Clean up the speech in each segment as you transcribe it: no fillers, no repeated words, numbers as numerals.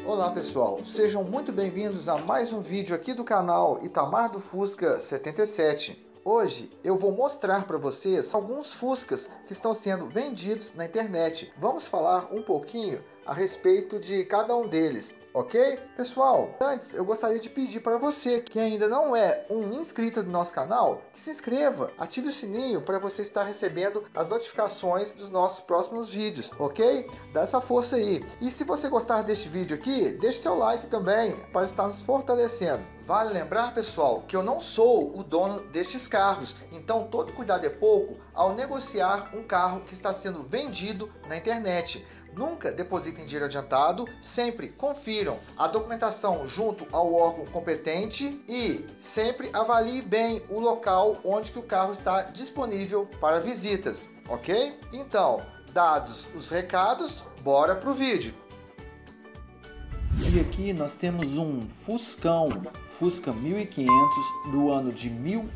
Olá pessoal, sejam muito bem-vindos a mais um vídeo aqui do canal Itamar do Fusca 77. Hoje eu vou mostrar para vocês alguns Fuscas que estão sendo vendidos na internet. Vamos falar um pouquinho a respeito de cada um deles, ok? Pessoal, antes eu gostaria de pedir para você que ainda não é um inscrito do nosso canal, que se inscreva, ative o sininho para você estar recebendo as notificações dos nossos próximos vídeos, ok? Dá essa força aí. E se você gostar deste vídeo aqui, deixe seu like também para estar nos fortalecendo. Vale lembrar, pessoal, que eu não sou o dono destes carros, então todo cuidado é pouco ao negociar um carro que está sendo vendido na internet. Nunca depositem dinheiro adiantado, sempre confiram a documentação junto ao órgão competente e sempre avalie bem o local onde que o carro está disponível para visitas, ok? Então, dados os recados, bora pro vídeo! E aqui nós temos um Fuscão, Fusca 1500 do ano de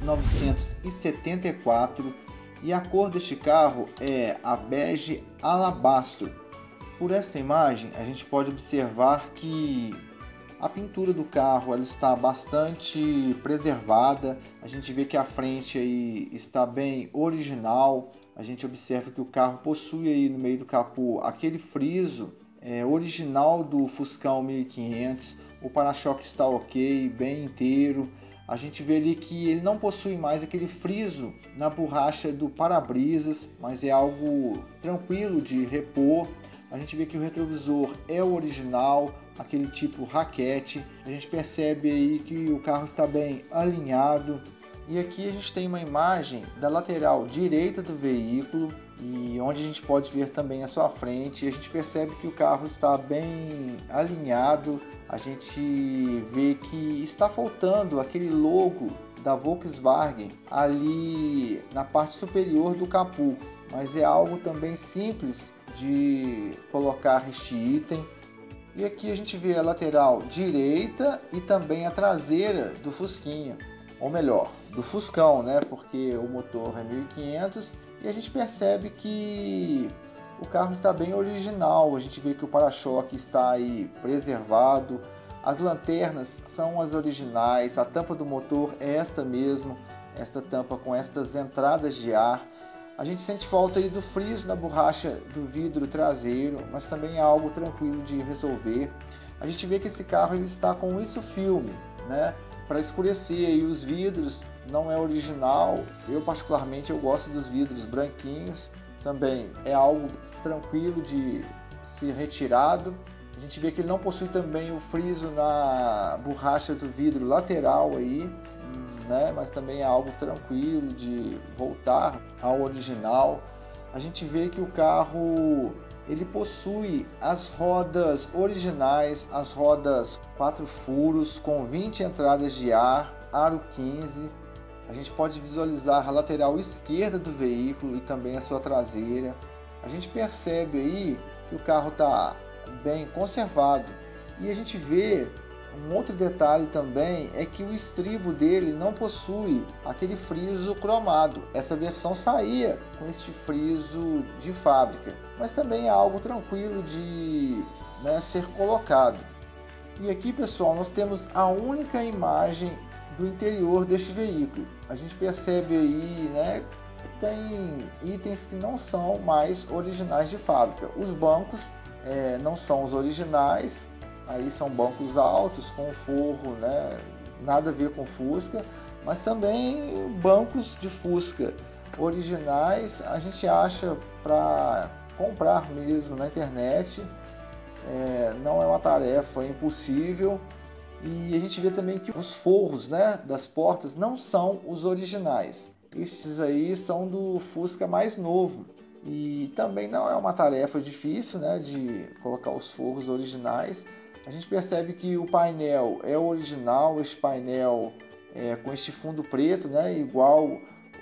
1974 e a cor deste carro é a bege alabastro. Por essa imagem a gente pode observar que a pintura do carro ela está bastante preservada, a gente vê que a frente aí está bem original, a gente observa que o carro possui aí no meio do capô aquele friso original do Fuscão 1500, o para-choque está ok, bem inteiro. A gente vê ali que ele não possui mais aquele friso na borracha do para-brisas, mas é algo tranquilo de repor. A gente vê que o retrovisor é o original, aquele tipo raquete. A gente percebe aí que o carro está bem alinhado. E aqui a gente tem uma imagem da lateral direita do veículo, e onde a gente pode ver também a sua frente. A gente percebe que o carro está bem alinhado. A gente vê que está faltando aquele logo da Volkswagen ali na parte superior do capô, mas é algo também simples de colocar este item. E aqui a gente vê a lateral direita e também a traseira do Fusquinha, ou melhor, do Fuscão, né? Porque o motor é 1500 e a gente percebe que o carro está bem original. A gente vê que o para-choque está aí preservado, as lanternas são as originais, a tampa do motor é esta mesmo, esta tampa com estas entradas de ar. A gente sente falta aí do friso na borracha do vidro traseiro, mas também é algo tranquilo de resolver. A gente vê que esse carro ele está com isso filme, né? Para escurecer aí os vidros, não é original. Eu particularmente eu gosto dos vidros branquinhos, também é algo tranquilo de ser retirado. A gente vê que ele não possui também o friso na borracha do vidro lateral aí, né? Mas também é algo tranquilo de voltar ao original. A gente vê que o carro ele possui as rodas originais, as rodas 4 furos com 20 entradas de ar, aro 15. A gente pode visualizar a lateral esquerda do veículo e também a sua traseira. A gente percebe aí que o carro está bem conservado. E a gente vê um outro detalhe também, é que o estribo dele não possui aquele friso cromado. Essa versão saía com este friso de fábrica, mas também é algo tranquilo de ser colocado. E aqui, pessoal, nós temos a única imagem do interior deste veículo. A gente percebe aí, que tem itens que não são mais originais de fábrica. Os bancos não são os originais. Aí são bancos altos com forro, nada a ver com Fusca, mas também bancos de Fusca originais a gente acha para comprar mesmo na internet. Não é uma tarefa impossível. E a gente vê também que os forros das portas não são os originais. Estes aí são do Fusca mais novo. E também não é uma tarefa difícil de colocar os forros originais. A gente percebe que o painel é original, este painel com este fundo preto, igual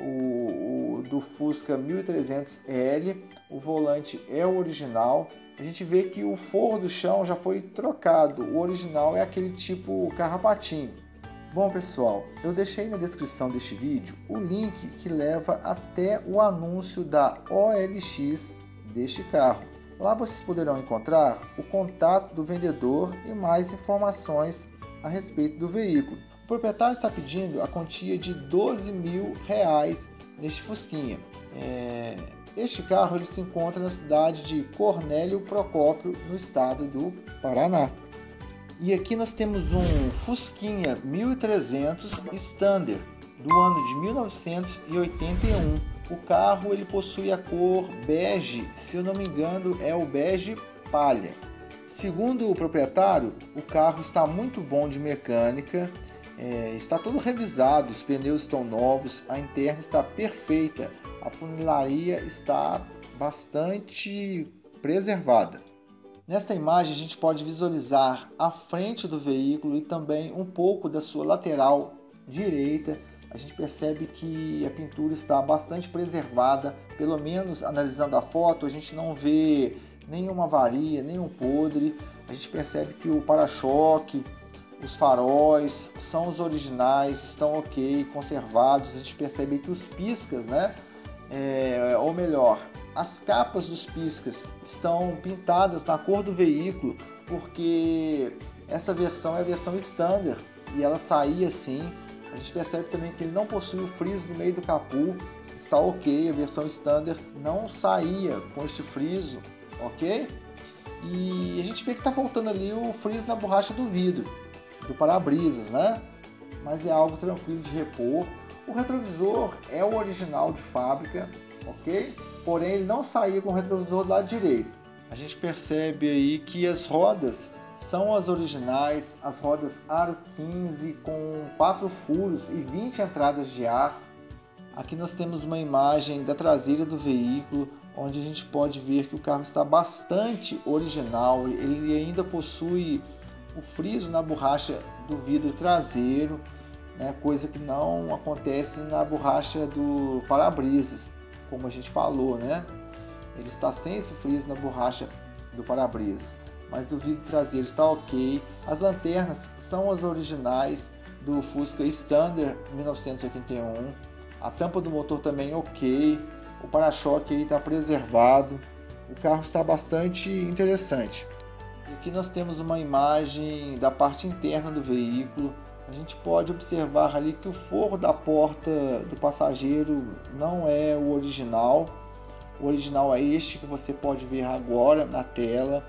o do Fusca 1300L. O volante é o original. A gente vê que o forro do chão já foi trocado, o original é aquele tipo carrapatinho. Bom pessoal, eu deixei na descrição deste vídeo o link que leva até o anúncio da OLX deste carro. Lá vocês poderão encontrar o contato do vendedor e mais informações a respeito do veículo. O proprietário está pedindo a quantia de R$12.000 neste Fusquinha. Este carro ele se encontra na cidade de Cornélio Procópio, no estado do Paraná. E aqui nós temos um Fusquinha 1300 Standard do ano de 1981. O carro ele possui a cor bege, se eu não me engano é o bege palha. Segundo o proprietário, o carro está muito bom de mecânica, está todo revisado, os pneus estão novos, a interna está perfeita, a funilaria está bastante preservada. Nesta imagem a gente pode visualizar a frente do veículo e também um pouco da sua lateral direita. A gente percebe que a pintura está bastante preservada, pelo menos analisando a foto a gente não vê nenhuma avaria, nenhum podre. A gente percebe que o para-choque, os faróis são os originais, estão ok, conservados. A gente percebe que os piscas, ou melhor, as capas dos piscas estão pintadas na cor do veículo, porque essa versão é a versão standard e ela saía assim. A gente percebe também que ele não possui o friso no meio do capô, está ok, a versão standard não saía com este friso, ok? E a gente vê que está faltando ali o friso na borracha do vidro, do para-brisas, né? Mas é algo tranquilo de repor. O retrovisor é o original de fábrica, ok? Porém ele não saía com o retrovisor do lado direito. A gente percebe aí que as rodas são as originais, as rodas aro 15 com 4 furos e 20 entradas de ar. Aqui nós temos uma imagem da traseira do veículo, onde a gente pode ver que o carro está bastante original. Ele ainda possui o friso na borracha do vidro traseiro, coisa que não acontece na borracha do para-brisas, como a gente falou, Ele está sem esse friso na borracha do para-brisas, mas do vidro traseiro está ok. As lanternas são as originais do Fusca Standard 1981. A tampa do motor também ok. O para-choque está preservado. O carro está bastante interessante. E aqui nós temos uma imagem da parte interna do veículo. A gente pode observar ali que o forro da porta do passageiro não é o original. O original é este que você pode ver agora na tela.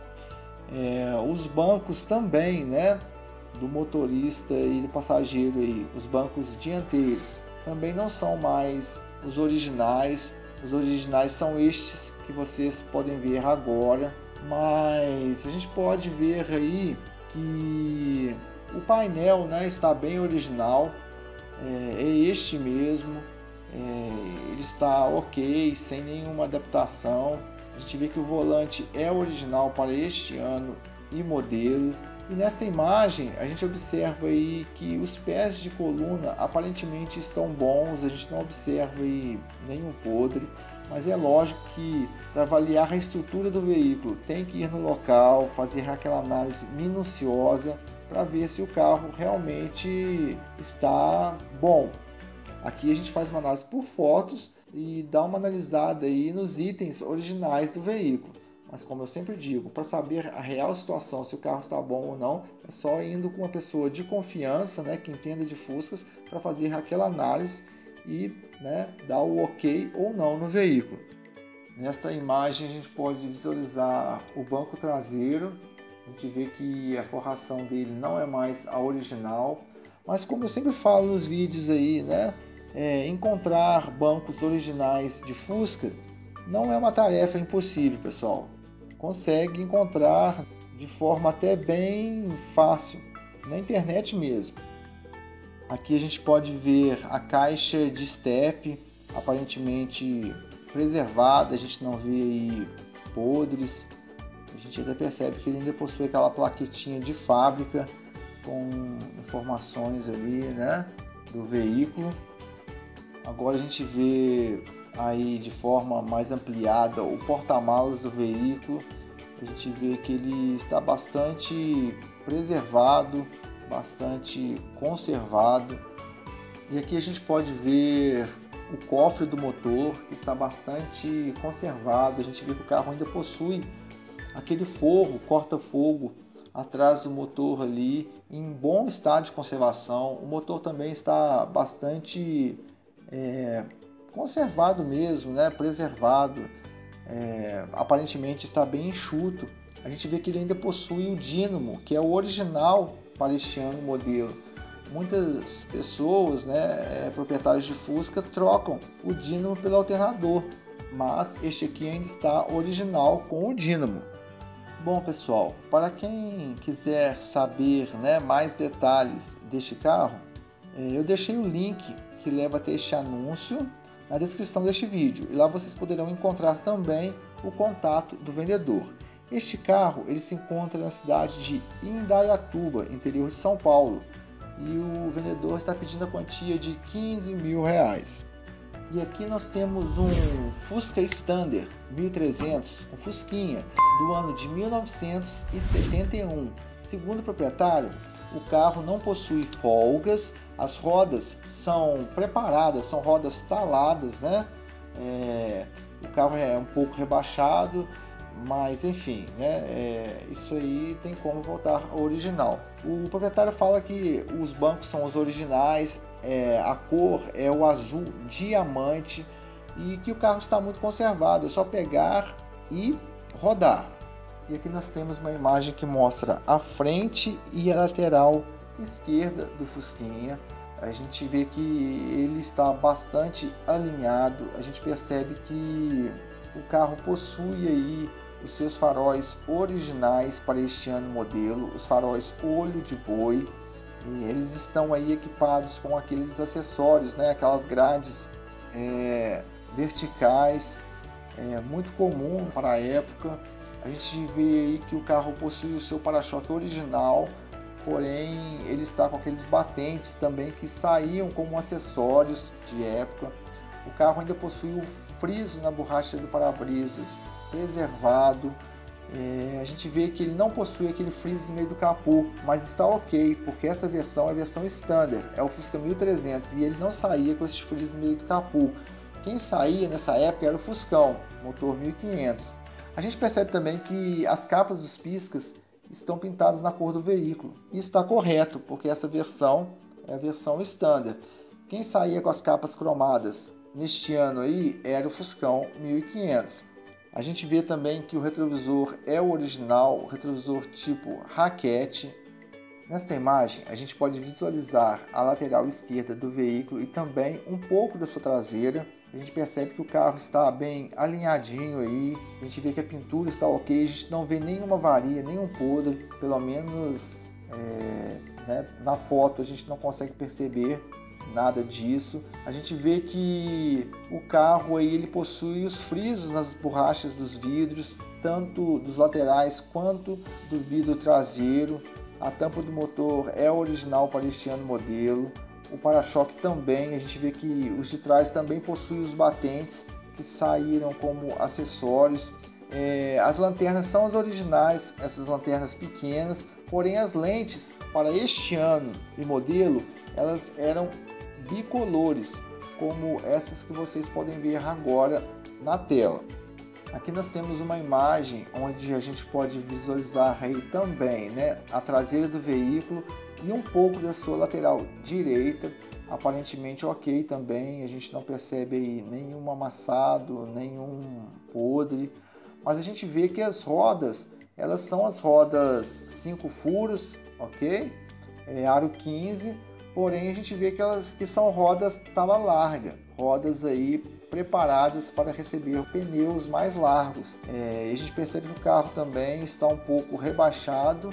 Os bancos também, do motorista e do passageiro aí, os bancos dianteiros também não são mais os originais. Os originais são estes que vocês podem ver agora, mas a gente pode ver aí que o painel, está bem original, é este mesmo, ele está ok, sem nenhuma adaptação. A gente vê que o volante é original para este ano e modelo. E nesta imagem a gente observa aí que os pés de coluna aparentemente estão bons, a gente não observa aí nenhum podre, mas é lógico que para avaliar a estrutura do veículo tem que ir no local, fazer aquela análise minuciosa para ver se o carro realmente está bom. Aqui a gente faz uma análise por fotos e dá uma analisada aí nos itens originais do veículo. Mas como eu sempre digo, para saber a real situação, se o carro está bom ou não, é só indo com uma pessoa de confiança, que entenda de Fuscas, para fazer aquela análise e dar o ok ou não no veículo. Nesta imagem a gente pode visualizar o banco traseiro. A gente vê que a forração dele não é mais a original, mas como eu sempre falo nos vídeos aí, encontrar bancos originais de Fusca não é uma tarefa impossível, pessoal. Consegue encontrar de forma até bem fácil, na internet mesmo. Aqui a gente pode ver a caixa de step, aparentemente preservada, a gente não vê aí podres. A gente até percebe que ele ainda possui aquela plaquetinha de fábrica com informações ali, do veículo. Agora a gente vê aí de forma mais ampliada o porta-malas do veículo. A gente vê que ele está bastante preservado, bastante conservado. E aqui a gente pode ver o cofre do motor, que está bastante conservado. A gente vê que o carro ainda possui aquele forro, corta-fogo atrás do motor ali em bom estado de conservação. O motor também está bastante conservado mesmo, né? Preservado. Aparentemente está bem enxuto. A gente vê que ele ainda possui o dínamo, que é o original para este ano modelo. Muitas pessoas, né, proprietários de Fusca, trocam o dínamo pelo alternador, mas este aqui ainda está original com o dínamo. Bom, pessoal, para quem quiser saber, né, mais detalhes deste carro, eu deixei o link que leva até este anúncio na descrição deste vídeo, e lá vocês poderão encontrar também o contato do vendedor. Este carro ele se encontra na cidade de Indaiatuba, interior de São Paulo, e o vendedor está pedindo a quantia de R$15 mil. E aqui nós temos um Fusca Standard 1300, um Fusquinha do ano de 1971. Segundo o proprietário, o carro não possui folgas, as rodas são preparadas, são rodas taladas, né? O carro é um pouco rebaixado, mas enfim, né? Isso aí tem como voltar ao original. O proprietário fala que os bancos são os originais, a cor é o azul diamante e que o carro está muito conservado, é só pegar e rodar. E aqui nós temos uma imagem que mostra a frente e a lateral esquerda do Fusquinha. A gente vê que ele está bastante alinhado, a gente percebe que o carro possui aí os seus faróis originais para este ano modelo, os faróis olho de boi, e eles estão aí equipados com aqueles acessórios, né? Aquelas grades verticais, muito comum para a época. A gente vê aí que o carro possui o seu para-choque original, porém ele está com aqueles batentes também que saíam como acessórios de época. O carro ainda possui o friso na borracha do para-brisas preservado. A gente vê que ele não possui aquele friso no meio do capô, mas está ok, porque essa versão é a versão Standard, é o Fusca 1300, e ele não saía com esse friso no meio do capô. Quem saía nessa época era o Fuscão, motor 1500. A gente percebe também que as capas dos piscas estão pintadas na cor do veículo, e está correto, porque essa versão é a versão Standard. Quem saía com as capas cromadas neste ano aí era o Fuscão 1500. A gente vê também que o retrovisor é o original, o retrovisor tipo raquete. Nesta imagem a gente pode visualizar a lateral esquerda do veículo e também um pouco da sua traseira. A gente percebe que o carro está bem alinhadinho aí, a gente vê que a pintura está ok, a gente não vê nenhuma avaria, nenhum podre, pelo menos né, na foto a gente não consegue perceber nada disso. A gente vê que o carro aí ele possui os frisos nas borrachas dos vidros, tanto dos laterais quanto do vidro traseiro. A tampa do motor é original para este ano modelo. O para-choque também, a gente vê que os de trás também possuem os batentes que saíram como acessórios. As lanternas são as originais, essas lanternas pequenas, porém as lentes para este ano e modelo elas eram bicolores, como essas que vocês podem ver agora na tela. Aqui nós temos uma imagem onde a gente pode visualizar aí também, né, a traseira do veículo e um pouco da sua lateral direita, aparentemente ok também, a gente não percebe aí nenhum amassado, nenhum podre, mas a gente vê que as rodas, elas são as rodas 5 furos, ok? Aro 15, porém a gente vê que elas que são rodas tala larga, rodas aí preparadas para receber pneus mais largos. A gente percebe que o carro também está um pouco rebaixado,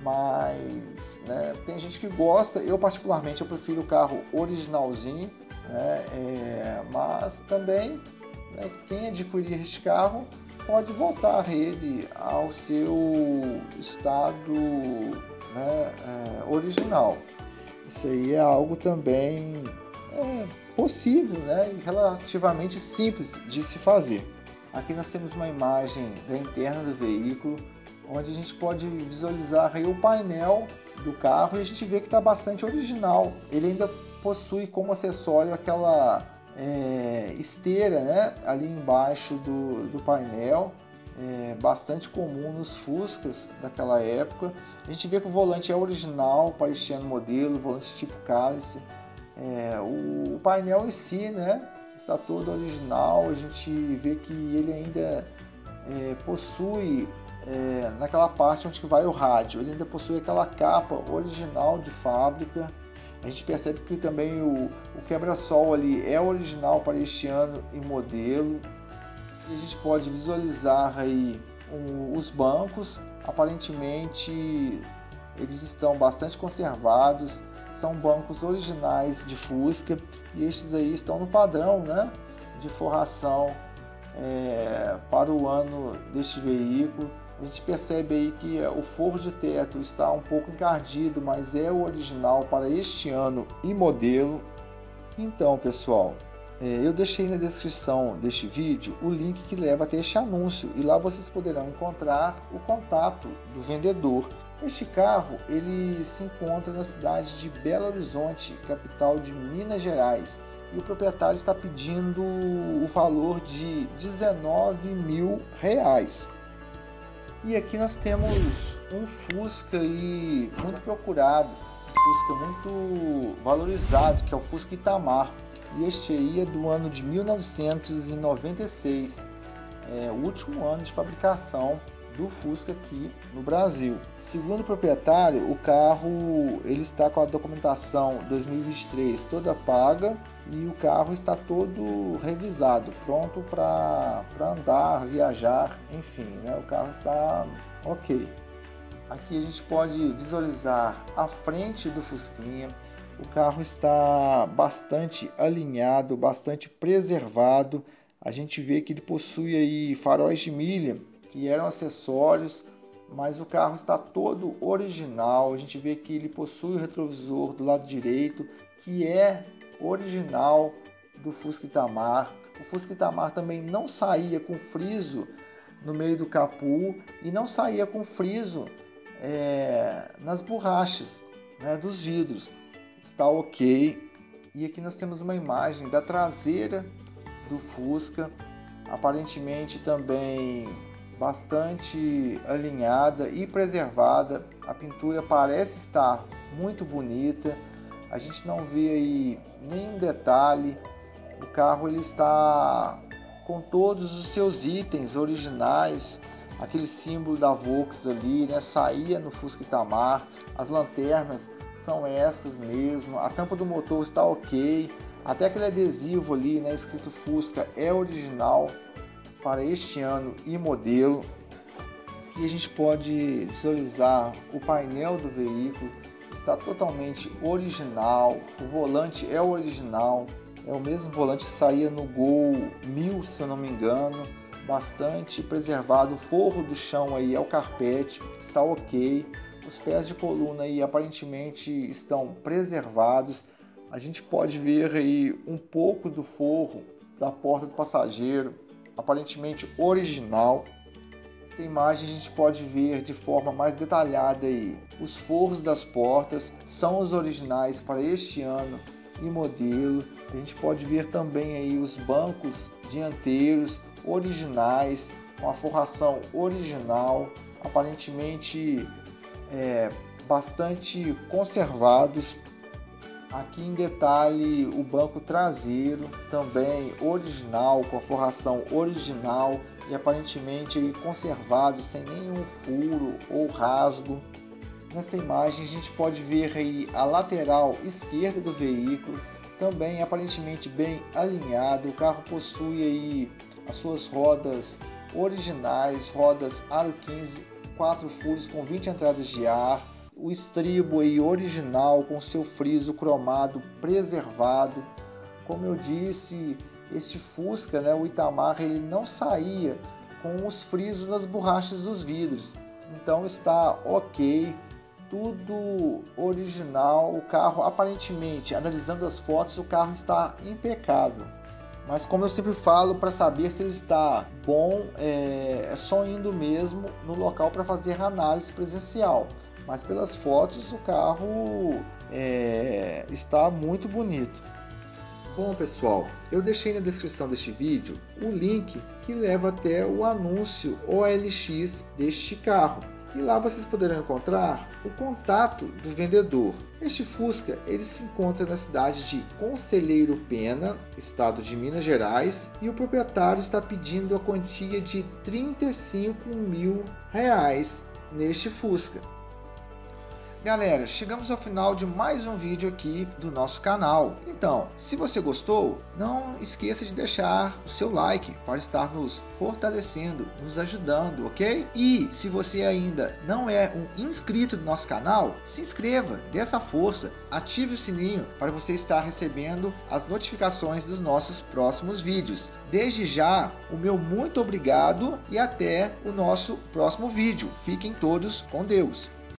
mas né, tem gente que gosta, eu particularmente eu prefiro o carro originalzinho, né, mas também né, quem adquirir este carro pode voltar ele ao seu estado né, original. Isso aí é algo também possível, né, e relativamente simples de se fazer. Aqui nós temos uma imagem da interna do veículo, onde a gente pode visualizar aí o painel do carro e a gente vê que está bastante original. Ele ainda possui como acessório aquela esteira, né, ali embaixo do painel. bastante comum nos Fuscas daquela época. A gente vê que o volante é original para este ano modelo, volante tipo cálice. O painel em si, né, está todo original. A gente vê que ele ainda possui, naquela parte onde vai o rádio, ele ainda possui aquela capa original de fábrica. A gente percebe que também o quebra-sol ali é original para este ano e modelo. E a gente pode visualizar aí os bancos. Aparentemente eles estão bastante conservados, são bancos originais de Fusca e estes aí estão no padrão, né, de forração para o ano deste veículo. A gente percebe aí que o forro de teto está um pouco encardido, mas é o original para este ano e modelo. Então, pessoal, eu deixei na descrição deste vídeo o link que leva até este anúncio e lá vocês poderão encontrar o contato do vendedor. Este carro ele se encontra na cidade de Belo Horizonte, capital de Minas Gerais, e o proprietário está pedindo o valor de R$19.000. E aqui nós temos um Fusca aí muito procurado, um Fusca muito valorizado, que é o Fusca Itamar. E este aí é do ano de 1996, o último ano de fabricação do Fusca aqui no Brasil. Segundo o proprietário, o carro ele está com a documentação 2023 toda paga e o carro está todo revisado, pronto para andar, viajar, enfim, né? O carro está ok. Aqui a gente pode visualizar a frente do Fusquinha. O carro está bastante alinhado, bastante preservado. A gente vê que ele possui aí faróis de milha, que eram acessórios, mas o carro está todo original. A gente vê que ele possui o retrovisor do lado direito, que é original do Fusca Itamar. O Fusca Itamar também não saía com friso no meio do capô e não saía com friso nas borrachas, né, dos vidros. Está ok. E aqui nós temos uma imagem da traseira do Fusca, aparentemente também bastante alinhada e preservada. A pintura parece estar muito bonita, a gente não vê aí nenhum detalhe. O carro ele está com todos os seus itens originais, aquele símbolo da Volks ali, né, saía no Fusca Itamar. As lanternas são essas mesmo, a tampa do motor está ok, até aquele adesivo ali, né, escrito Fusca, é original para este ano e modelo. Aqui a gente pode visualizar o painel do veículo, está totalmente original, o volante é original, é o mesmo volante que saía no Gol 1000, se eu não me engano, bastante preservado. O forro do chão aí é o carpete, está ok. Os pés de coluna aí aparentemente estão preservados. A gente pode ver aí um pouco do forro da porta do passageiro, aparentemente original. Nesta imagem a gente pode ver de forma mais detalhada aí os forros das portas, são os originais para este ano e modelo. A gente pode ver também aí os bancos dianteiros originais, com a forração original, aparentemente bastante conservados. Aqui em detalhe o banco traseiro também original, com a forração original e aparentemente aí conservado, sem nenhum furo ou rasgo. Nesta imagem a gente pode ver aí a lateral esquerda do veículo, também aparentemente bem alinhado. O carro possui aí as suas rodas originais, rodas aro 15, 4 furos com 20 entradas de ar, o estribo aí original com seu friso cromado preservado. Como eu disse, este Fusca, né, o Itamar, ele não saía com os frisos nas borrachas dos vidros, então está ok, tudo original. O carro aparentemente, analisando as fotos, o carro está impecável. Mas como eu sempre falo, para saber se ele está bom, é só indo mesmo no local para fazer a análise presencial. Mas pelas fotos o carro está muito bonito. Bom pessoal, eu deixei na descrição deste vídeo o link que leva até o anúncio OLX deste carro. E lá vocês poderão encontrar o contato do vendedor. Este Fusca ele se encontra na cidade de Conselheiro Pena, estado de Minas Gerais, e o proprietário está pedindo a quantia de R$ 35 mil neste Fusca. Galera, chegamos ao final de mais um vídeo aqui do nosso canal. Então, se você gostou, não esqueça de deixar o seu like para estar nos fortalecendo, nos ajudando, ok? E se você ainda não é um inscrito do nosso canal, se inscreva, dê essa força, ative o sininho para você estar recebendo as notificações dos nossos próximos vídeos. Desde já, o meu muito obrigado e até o nosso próximo vídeo. Fiquem todos com Deus.